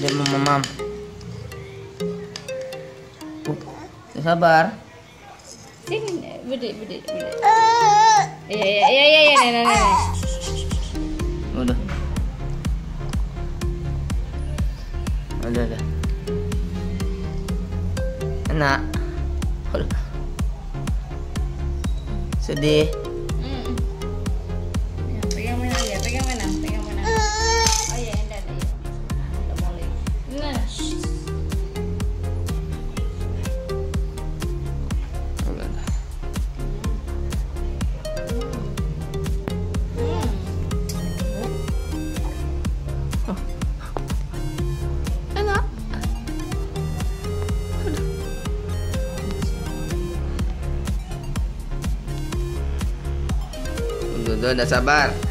Udah mamam. Sabar. Sini, budi. Iya, nenek. Udah. Enak. Sedih. Ya, pegang mana? Oh iya, enggak. Udah boleh. Nah. Enak. Udah sabar.